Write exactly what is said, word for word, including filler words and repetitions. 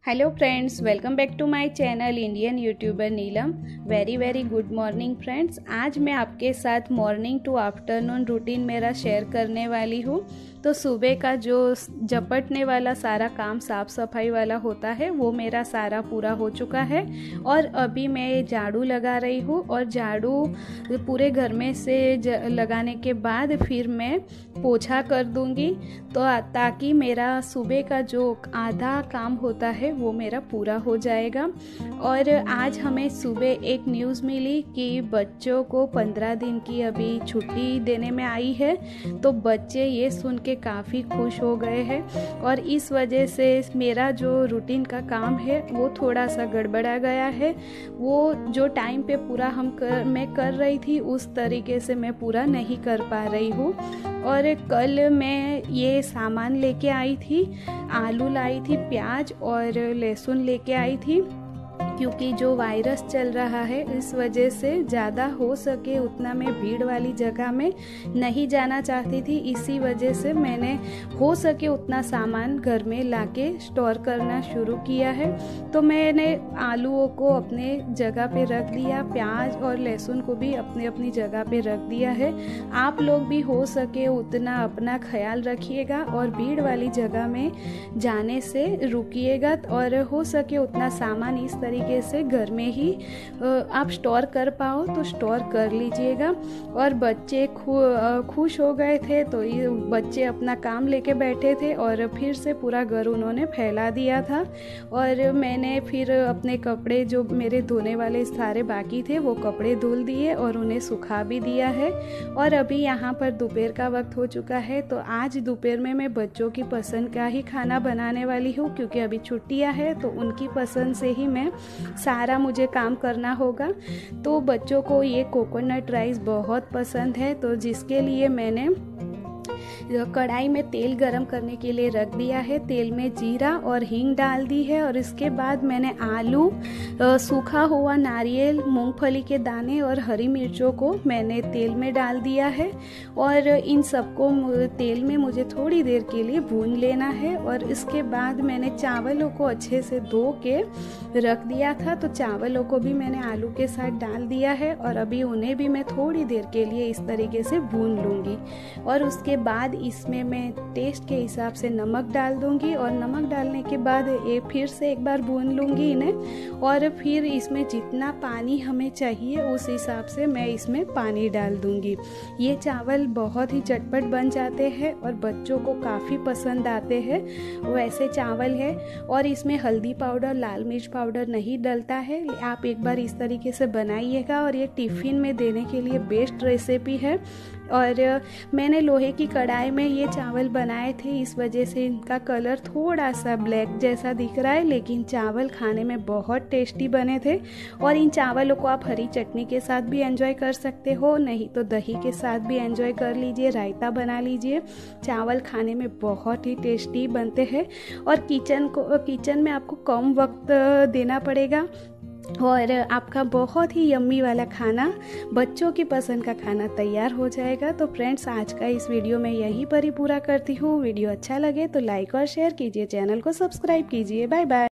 Hello friends, welcome back to my channel Indian YouTuber Neelam. Very very good morning friends. आज मैं आपके साथ morning to afternoon routine मेरा share करने वाली हूँ। तो सुबह का जो झपटने वाला सारा काम साफ़ सफाई वाला होता है वो मेरा सारा पूरा हो चुका है और अभी मैं झाड़ू लगा रही हूँ। और झाड़ू पूरे घर में से लगाने के बाद फिर मैं पोछा कर दूँगी, तो ताकि मेरा सुबह का जो आधा काम होता है वो मेरा पूरा हो जाएगा। और आज हमें सुबह एक न्यूज़ मिली कि बच्चों को पंद्रह दिन की अभी छुट्टी देने में आई है। तो बच्चे ये सुन के काफ़ी खुश हो गए हैं और इस वजह से मेरा जो रूटीन का काम है वो थोड़ा सा गड़बड़ा गया है। वो जो टाइम पे पूरा हम कर मैं कर रही थी उस तरीके से मैं पूरा नहीं कर पा रही हूँ। और कल मैं ये सामान लेके आई थी, आलू लाई थी, प्याज और लहसुन लेके आई थी, क्योंकि जो वायरस चल रहा है इस वजह से ज़्यादा हो सके उतना मैं भीड़ वाली जगह में नहीं जाना चाहती थी। इसी वजह से मैंने हो सके उतना सामान घर में लाके स्टोर करना शुरू किया है। तो मैंने आलूओं को अपने जगह पे रख दिया, प्याज और लहसुन को भी अपने अपनी जगह पे रख दिया है। आप लोग भी हो सके उतना अपना ख्याल रखिएगा और भीड़ वाली जगह में जाने से रुकिएगा और हो सके उतना सामान इस तरीके से घर में ही आप स्टोर कर पाओ तो स्टोर कर लीजिएगा। और बच्चे खुश हो गए थे, तो ये बच्चे अपना काम लेके बैठे थे और फिर से पूरा घर उन्होंने फैला दिया था। और मैंने फिर अपने कपड़े जो मेरे धोने वाले सारे बाकी थे वो कपड़े धुल दिए और उन्हें सुखा भी दिया है। और अभी यहाँ पर दोपहर का वक्त हो चुका है, तो आज दोपहर में मैं बच्चों की पसंद का ही खाना बनाने वाली हूँ, क्योंकि अभी छुट्टियाँ हैं तो उनकी पसंद से ही मैं सारा मुझे काम करना होगा। तो बच्चों को ये कोकोनट राइस बहुत पसंद है, तो जिसके लिए मैंने कढ़ाई में तेल गरम करने के लिए रख दिया है। तेल में जीरा और हींग डाल दी है और इसके बाद मैंने आलू, सूखा हुआ नारियल, मूंगफली के दाने और हरी मिर्चों को मैंने तेल में डाल दिया है। और इन सबको तेल में मुझे थोड़ी देर के लिए भून लेना है। और इसके बाद मैंने चावलों को अच्छे से धो के रख दिया था, तो चावलों को भी मैंने आलू के साथ डाल दिया है और अभी उन्हें भी मैं थोड़ी देर के लिए इस तरीके से भून लूँगी। और उसके बाद इसमें मैं टेस्ट के हिसाब से नमक डाल दूंगी और नमक डालने के बाद ये फिर से एक बार भून लूंगी इन्हें। और फिर इसमें जितना पानी हमें चाहिए उस हिसाब से मैं इसमें पानी डाल दूंगी। ये चावल बहुत ही चटपट बन जाते हैं और बच्चों को काफ़ी पसंद आते हैं वैसे चावल है। और इसमें हल्दी पाउडर, लाल मिर्च पाउडर नहीं डलता है। आप एक बार इस तरीके से बनाइएगा और ये टिफ़िन में देने के लिए बेस्ट रेसिपी है। और मैंने लोहे की कढ़ाई में ये चावल बनाए थे, इस वजह से इनका कलर थोड़ा सा ब्लैक जैसा दिख रहा है, लेकिन चावल खाने में बहुत टेस्टी बने थे। और इन चावलों को आप हरी चटनी के साथ भी एंजॉय कर सकते हो, नहीं तो दही के साथ भी एंजॉय कर लीजिए, रायता बना लीजिए। चावल खाने में बहुत ही टेस्टी बनते हैं और किचन को किचन में आपको कम वक्त देना पड़ेगा और आपका बहुत ही यम्मी वाला खाना, बच्चों की पसंद का खाना तैयार हो जाएगा। तो फ्रेंड्स, आज का इस वीडियो में यहीं पर ही पूरा करती हूँ। वीडियो अच्छा लगे तो लाइक और शेयर कीजिए, चैनल को सब्सक्राइब कीजिए। Bye bye.